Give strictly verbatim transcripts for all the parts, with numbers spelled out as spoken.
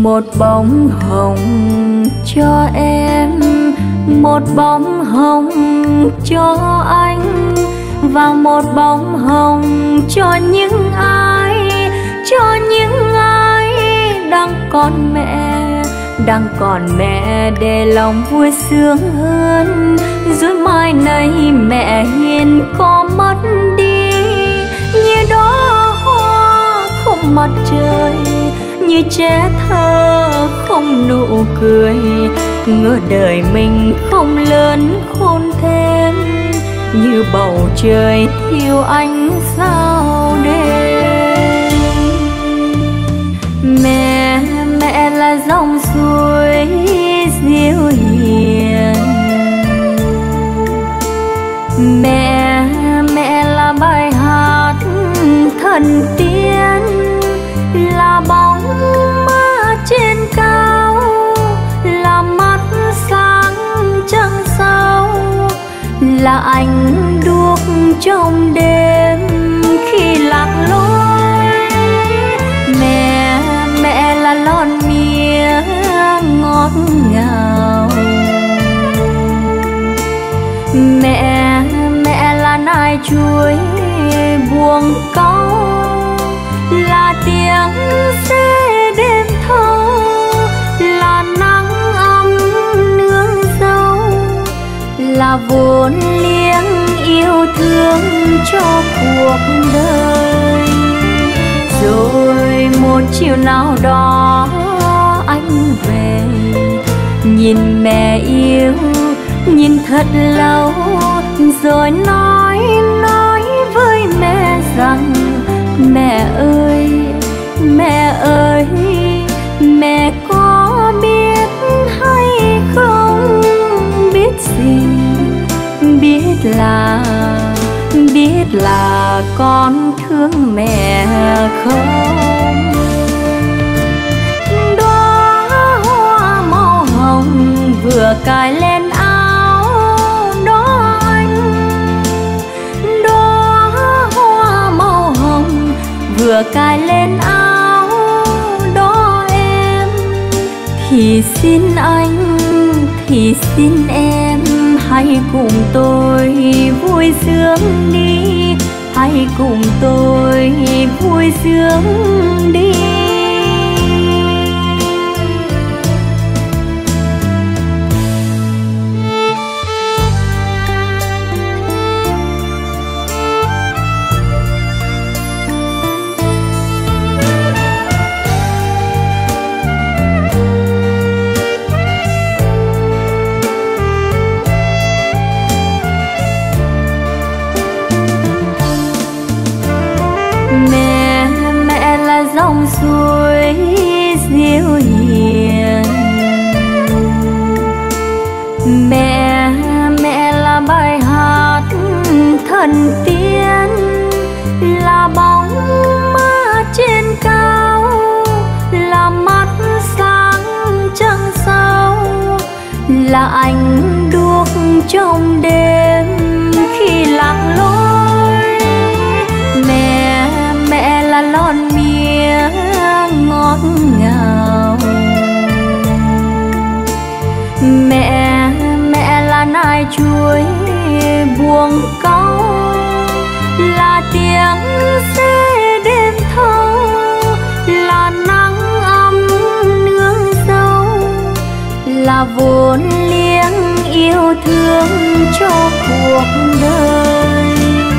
Một bông hồng cho em, một bông hồng cho anh, và một bông hồng cho những ai, cho những ai đang còn mẹ, đang còn mẹ để lòng vui sướng hơn. Rồi mai này mẹ hiền có mất đi, như đóa hoa không mặt trời, như trẻ thơ không nụ cười. Ngỡ đời mình không lớn khôn thêm, như bầu trời thiếu ánh sao đêm. Mẹ, mẹ là dòng suối dịu hiền. Mẹ, mẹ là bài hát thần tiên, là bóng mơ trên cao, là mắt sáng trăng sao, là ánh đuốc trong đêm khi lạc lối. Mẹ, mẹ là lon mía ngọt ngào. Mẹ, mẹ là nai chuối buông câu, là tiếng xe đêm thâu, là nắng ấm nương dâu, là vốn liếng yêu thương cho cuộc đời. Rồi một chiều nào đó anh về, nhìn mẹ yêu, nhìn thật lâu, rồi nói nói với mẹ rằng: mẹ ơi, mẹ ơi, mẹ có biết hay không? Biết gì? Biết là, biết là con thương mẹ không? Đóa hoa màu hồng vừa cài lên áo đó anh, đóa hoa màu hồng vừa cài lên áo đó em. Thì xin anh, thì xin em, hãy cùng tôi vui sướng đi, hãy cùng tôi vui sướng đi. Mẹ, mẹ là dòng suối dịu hiền. Mẹ, mẹ là bài hát thần tiên, là bóng mơ trên cao, là mắt sáng trăng sao, là ánh đuốc trong đêm khi lạc lối. Mẹ, mẹ là lon mía ngọt ngào. Mẹ, mẹ là nai chuối buông câu, là tiếng xe đêm thâu, là nắng ấm nương dâu, là vốn liếng yêu thương cho cuộc đời.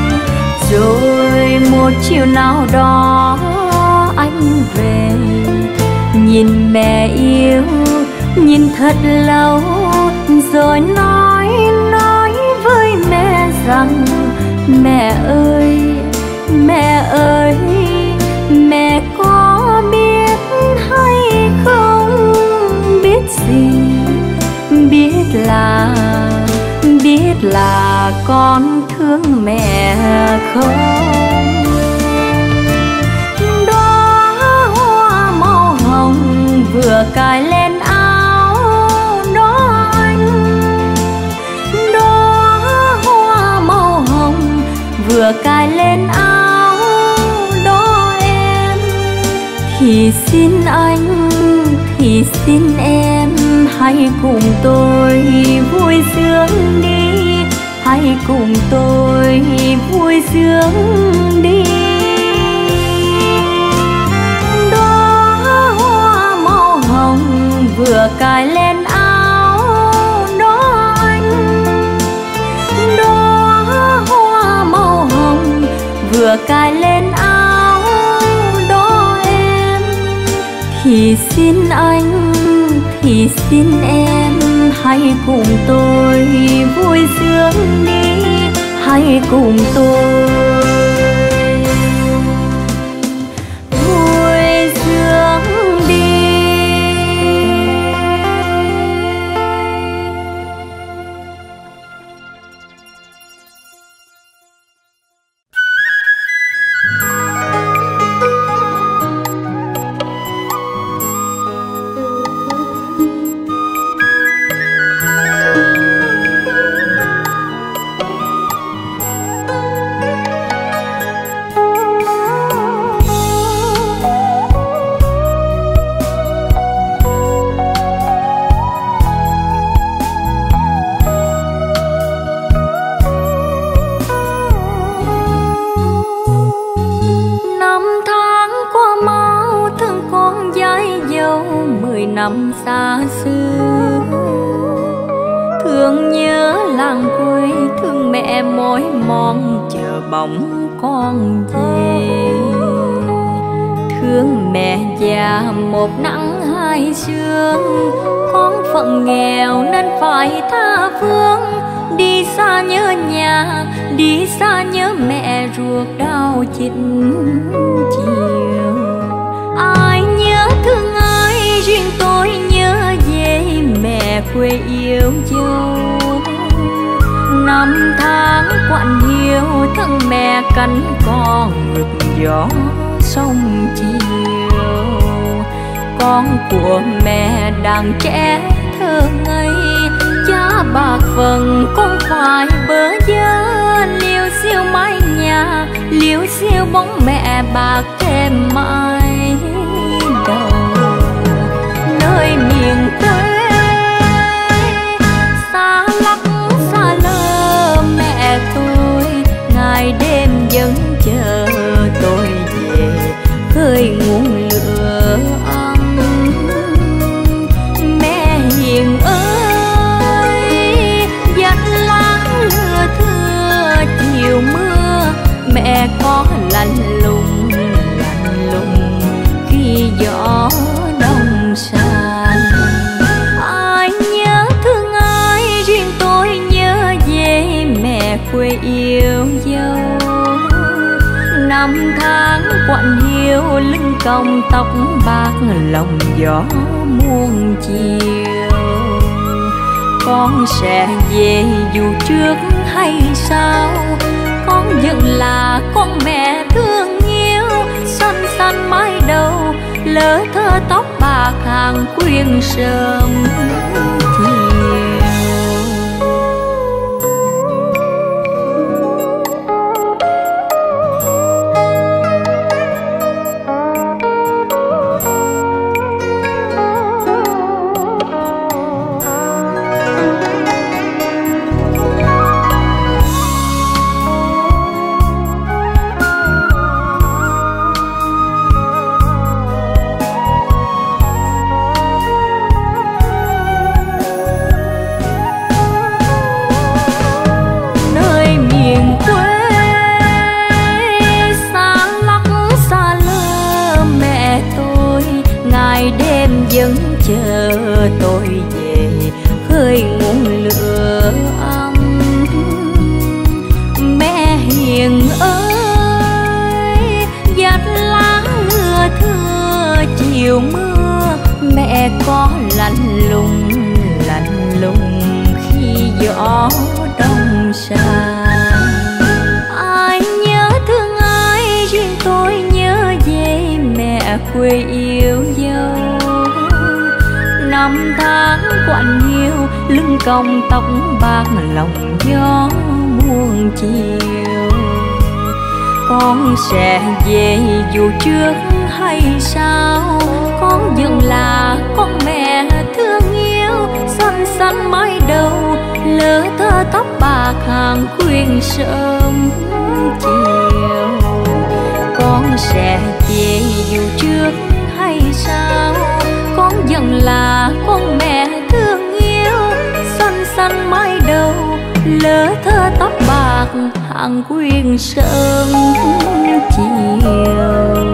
Rồi một chiều nào đó anh về, nhìn mẹ yêu, nhìn thật lâu, rồi nói nói với mẹ rằng: mẹ ơi, mẹ ơi, mẹ có biết hay không? Biết gì? Biết là, biết là con thương mẹ không? Đóa hoa màu hồng vừa cài lên áo đó anh, đóa hoa màu hồng vừa cài lên áo đó em. Thì xin anh, thì thì xin em hãy cùng tôi vui sướng đi, hãy cùng tôi vui sướng đi. Đóa hoa màu hồng vừa cài lên áo đó anh, đóa hoa màu hồng vừa cài lên áo đó em. Thì xin anh, thì xin em hãy cùng tôi vui sướng đi, hãy cùng tôi vui sướng đi. Năm xa xưa thương nhớ làng quê, thương mẹ mỏi mòn chờ bóng con về. Thương mẹ già một nắng hai sương, con phận nghèo nên phải tha phương. Đi xa nhớ nhà, đi xa nhớ mẹ ruột đau chinh chiều. Ai nhớ thương ai, riêng tôi nhớ về mẹ quê yêu dấu. Năm tháng quặn nhiều, thân mẹ cánh con ngực gió sông chiều. Con của mẹ đàn trẻ thơ ngây, cha bạc phần con phải bỡ vơ. Liêu xiêu mái nhà, liêu xiêu bóng mẹ bạc thêm mãi đầu. Nơi miền quê xa lắc xa lơ mẹ tôi, ngày đêm vẫn chờ tôi về khơi nguồn lửa ấm. Mẹ hiền ơi, dắt lá lưa thưa chiều mưa, mẹ có lạnh lùng lạnh lùng khi gió đông sàn. Ai nhớ thương ai, riêng tôi nhớ về mẹ quê yêu dấu. Năm tháng quặn hiu, lưng còng tóc bạc lòng gió muôn chiều. Con sẽ về dù trước hay sau, con vẫn là con mẹ thương yêu. Xanh xanh mái đầu, lỡ thơ tóc bạc hàng khuyên sớm chiều. Vẫn chờ tôi về khơi nguồn lửa ấm. Mẹ hiền ơi, dắt lá lưa thưa chiều mưa, mẹ có lạnh lùng lạnh lùng khi gió đông sàn. Ai nhớ thương ai, riêng tôi nhớ về mẹ quê yêu dấu. Năm tháng quặn hiu, lưng còng tóc bạc lòng gió muôn chiều. Con sẽ về dù trước hay sau, con vẫn là con mẹ thương yêu, xoăn xoăn mái đầu lỡ thơ tóc bạc hàng khuyên sớm chiều. Con sẽ về dù trước hay sao, con vẫn là con mẹ thương yêu, xoăn xoăn mái đầu lỡ thơ tóc bạc hàng khuyên sớm chiều.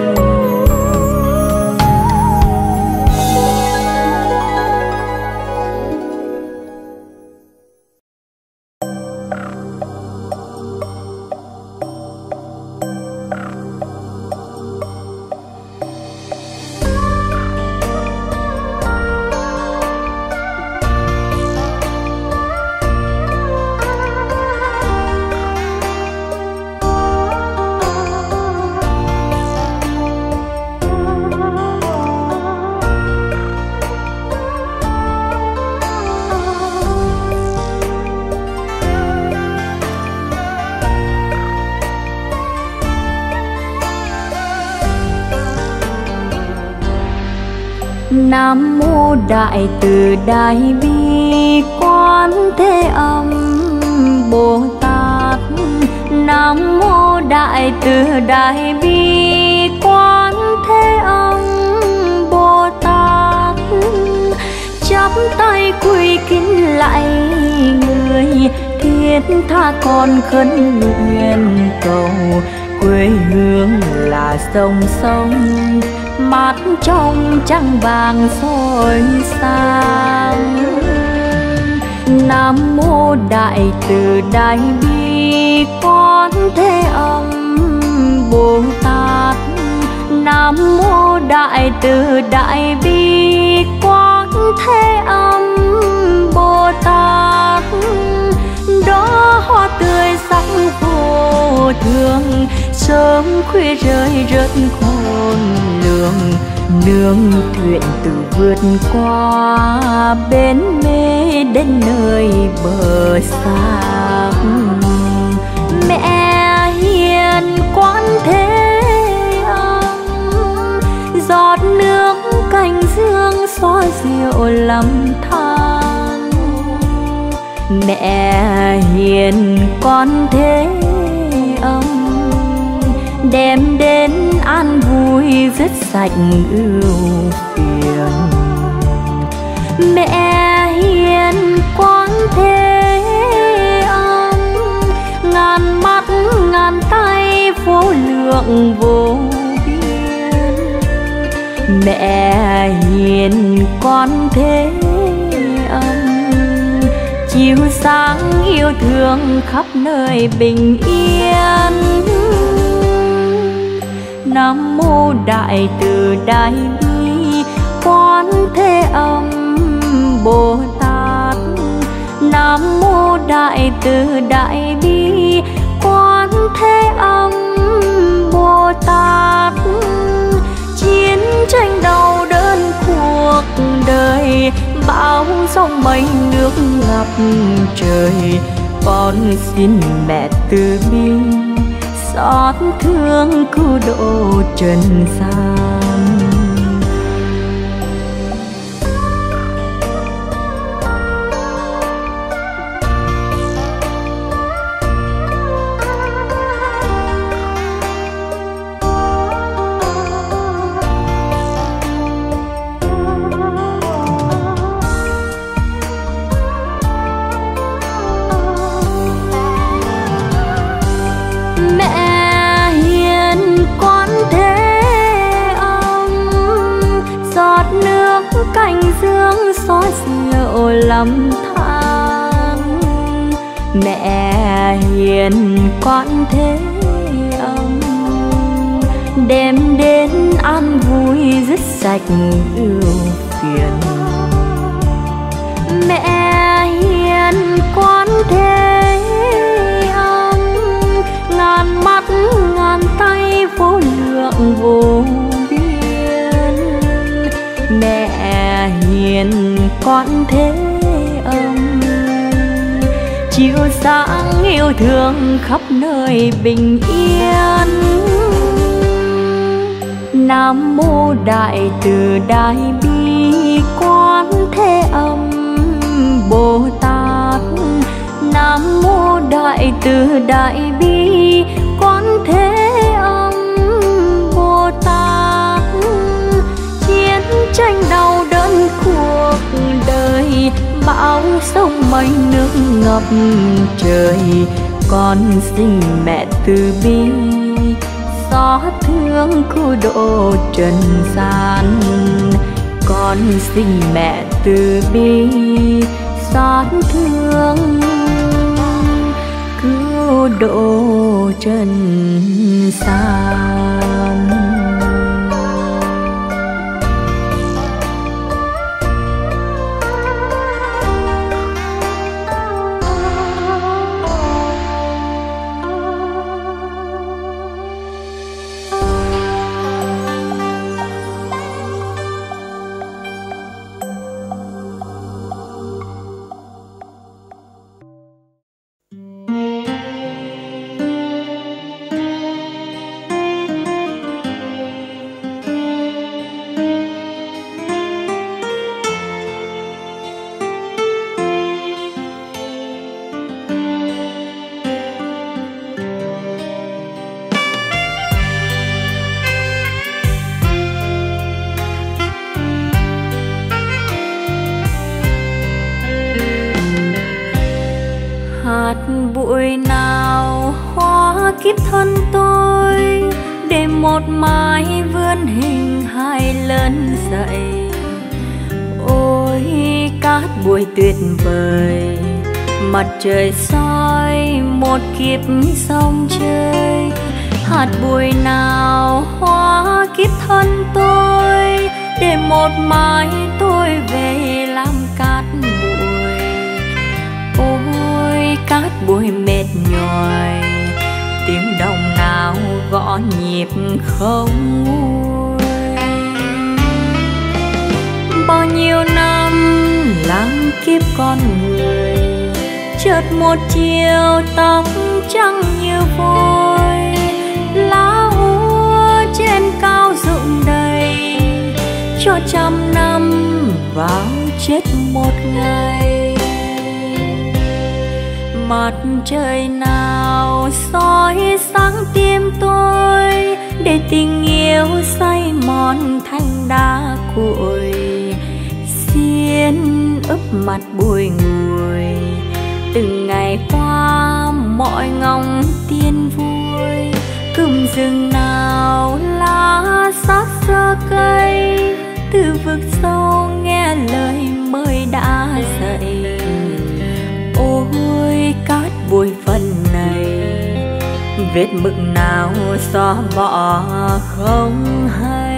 Nam mô Đại Từ Đại Bi Quán Thế Âm Bồ Tát. Nam mô Đại Từ Đại Bi Quán Thế Âm Bồ Tát. Chắp tay quỳ kính lạy người, thiết tha con khấn nguyện cầu. Quê hương là sông sông, mát trong trăng vàng soi sáng. Nam mô Đại Từ Đại Bi Quán Thế Âm Bồ Tát. Nam mô Đại Từ Đại Bi Quán Thế Âm Bồ Tát. Đó hoa tươi sắc vô thường, sớm khuya rơi rớt khôn lường. Nương thuyền từ vượt qua bến mê đến nơi bờ xa. Mẹ hiền Quán Thế Âm, giọt nước cành dương xóa dịu lầm than. Mẹ hiền Quán Thế Âm, đem đến an vui dứt sạch ưu phiền. Mẹ hiền Quán Thế Âm, ngàn mắt ngàn tay vô lượng vô biên. Mẹ hiền Quán Thế Âm, chiếu sáng yêu thương khắp nơi bình yên. Nam mô Đại Từ Đại Bi Quán Thế Âm Bồ Tát. Nam mô Đại Từ Đại Bi Quán Thế Âm Bồ Tát. Chiến tranh đau đớn cuộc đời, bão giông mênh nước ngập trời. Con xin mẹ từ bi xót thương cứu độ trần gian. Cành dương xóa dịu lầm than. Mẹ hiền Quán Thế Âm, đem đến an vui dứt sạch ưu phiền. Mẹ hiền Quán Thế Âm, ngàn mắt ngàn tay vô lượng vô biên. Mẹ hiền Quán Thế Âm, chiếu sáng yêu thương khắp nơi bình yên. Nam mô Đại Từ Đại Bi Quán Thế Âm Bồ Tát. Nam mô Đại Từ Đại Bi Quán Thế Âm Bồ Tát. Chiến tranh đau đớn cuộc đời, bão sông mây nước ngập trời, con xin mẹ từ bi xót thương cứu độ trần gian. Con xin mẹ từ bi xót thương cứu độ trần gian. Bụi nào hóa kiếp thân tôi, để một mái vươn hình hài lớn dậy. Ôi cát bụi tuyệt vời, mặt trời soi một kiếp sông chơi. Hạt bụi nào hóa kiếp thân tôi, để một mái tôi về làm cát bụi. Ôi cát bụi mệt nhòi, tiếng đồng nào gõ nhịp không nguôi. Bao nhiêu năm làm kiếp con người, chợt một chiều tóc trắng như vôi. Lá úa trên cao rụng đầy, cho trăm năm vào chết một ngày. Mặt trời nào soi sáng tim tôi, để tình yêu say mòn thành đá cuội. Xiên ướp mặt bụi nguội, từng ngày qua mọi ngóng tiên vui. Cùm rừng nào lá sát sơ cây, từ vực sâu nghe lời mời đã dậy. Ôi cát bụi phần này, vết mực nào xóa bỏ không hay.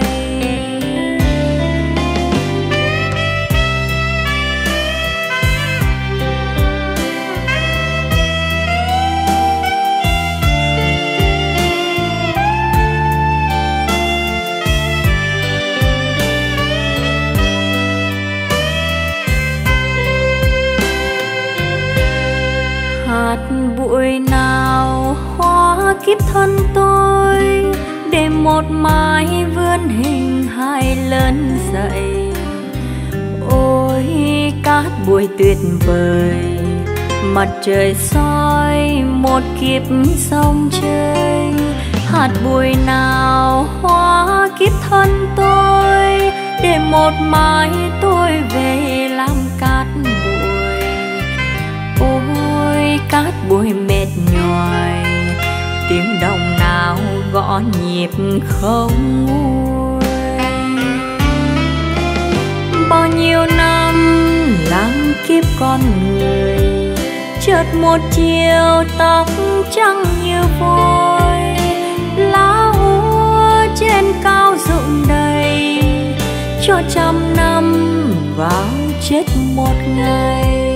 Hạt bụi nào hóa kiếp thân tôi, để một mái vươn hình hài lớn dậy. Ôi cát bụi tuyệt vời, mặt trời soi một kiếp sông chơi. Hạt bụi nào hóa kiếp thân tôi, để một mái tôi về làm cát bụi. Ôi cát bụi mệt nhòi, tiếng đồng nào gõ nhịp không nguôi. Bao nhiêu năm làm kiếp con người, chợt một chiều tóc trắng như vôi. Lá úa trên cao rụng đầy, cho trăm năm vào chết một ngày.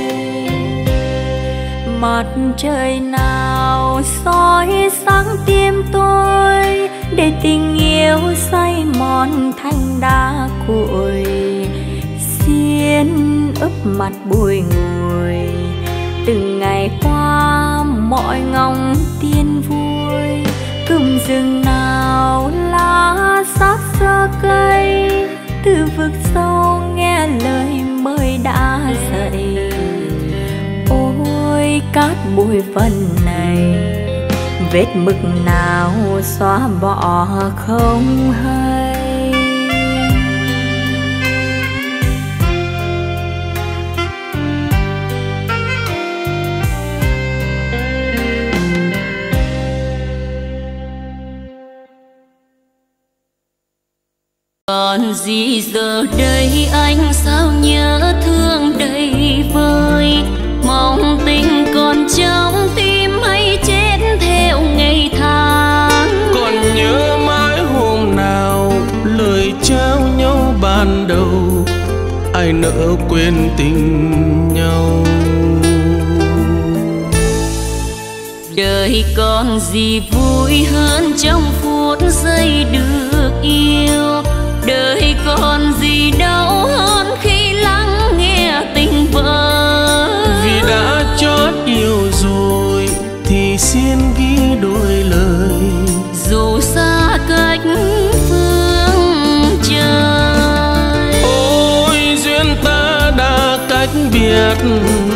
Mặt trời nào soi sáng tim tôi, để tình yêu say mòn thành đá cuội. Xiên ướp mặt bụi nguội, từng ngày qua mọi ngóng tiên vui. Cùm rừng nào lá sát sơ cây, từ vực sâu cát bụi phần này, vết mực nào xóa bỏ không hay. Còn gì giờ đây anh sao nhớ thương đầy vơi, mong tình còn trong tim hay chết theo ngày tháng. Còn nhớ mãi hôm nào lời trao nhau ban đầu, ai nỡ quên tình nhau. Đời còn gì vui hơn trong phút giây được yêu, đời còn gì đau hơn khi lắng nghe tình vỡ. Vì đã chót yêu rồi thì xin ghi đôi lời, dù xa cách phương trời. Ôi duyên ta đã cách biệt,